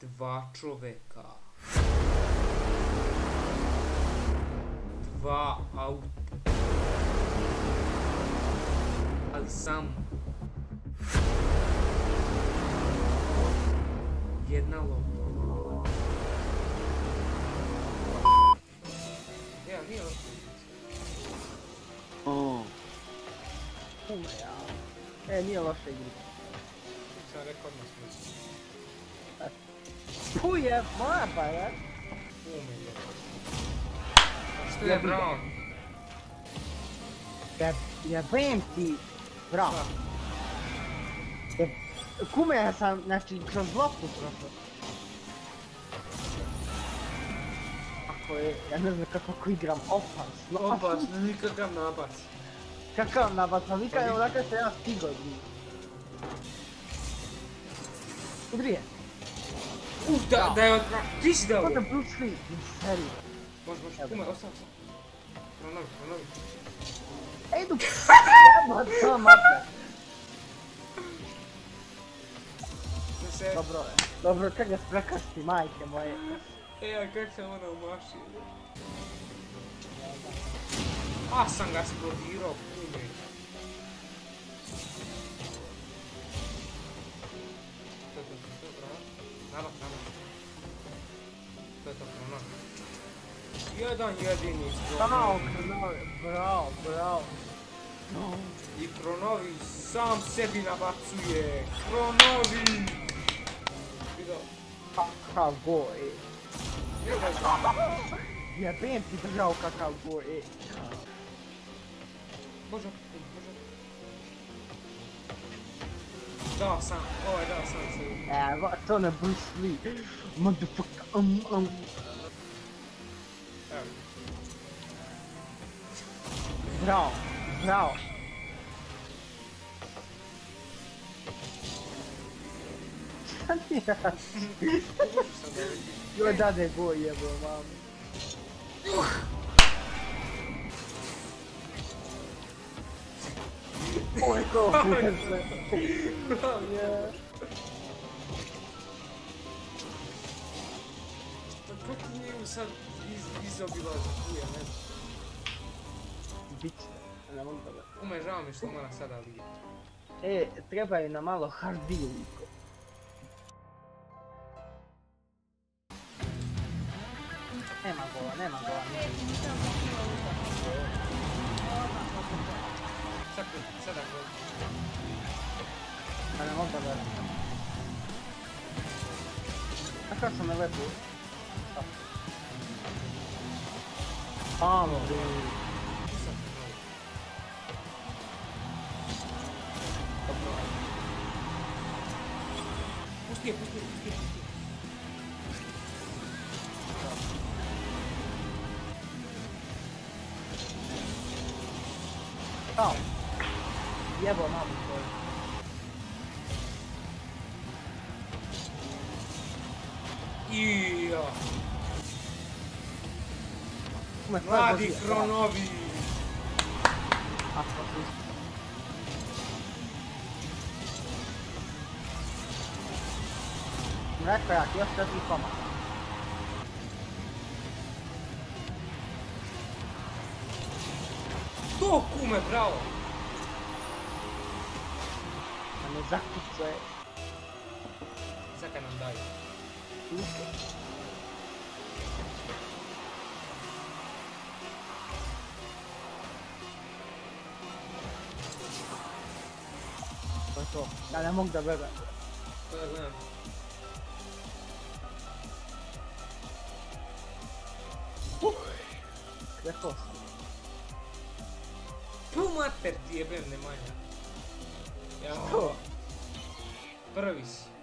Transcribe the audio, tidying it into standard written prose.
2 čoveka. 2 auta. Ali samo. 1 lopta. Ja, nije loša igrica. Kume ja. Nije loša igrica. Sam rekao odmah smrti. Puje, moja pa je. Kume je. Što je Brown? Jebem ti, bravo. Kume ja sam, znači, kroz loptu prošao. Ako je, ja ne znam kako igram opasno. Opasno, nikakav nabac. Kakav nabac, pa vi kada je odakle se ja stigao od njih. Udri je. Da je od... Ti si dao! Kod je Bruce Lee, seriju. Može, kume, ostao. Pronovi. Ej, idu! Jeba, to mape. Dobro, kak ga sprekasti, majke moje. A kak sam ono umašio. Sam ga splodirao, kume. To je bravo. Nabak. To je to, Kronovi. Jedan jedini Bravo. I Kronovi sam sebi nabacuje. Kronovi! Vidio? Kakav go, Jebem ti držao kakav go, Može. Dao sam se. Evo, to ne Bruce Lee. Motherfucker, Evo. Bravo. Šta ti radi? Joj dade go jebo, mami. Oj, ko pujese. Pa kako nije ju sad izobilazi, ne znam. Biće, ne mogu da gledam. Ume, žao mi što mora sada vidjeti. Trebaju nam malo hardiju liko. Nema gola. Sada gol. Pa ne mogu da gledam. A kako sam me lepo? Alo, Pusti je. Jebo mamu svoju. Ija. Mladi Mladi Kronovi. Rekao ja, još 4 koma. To kume, bravo. A ne zakucuje. Sad kad nam daju. To je to. Ja ne mogu da gledam. To da gledam. Rekao sam. Tu mater ti jebem, Nemanja. Što? Prvi si.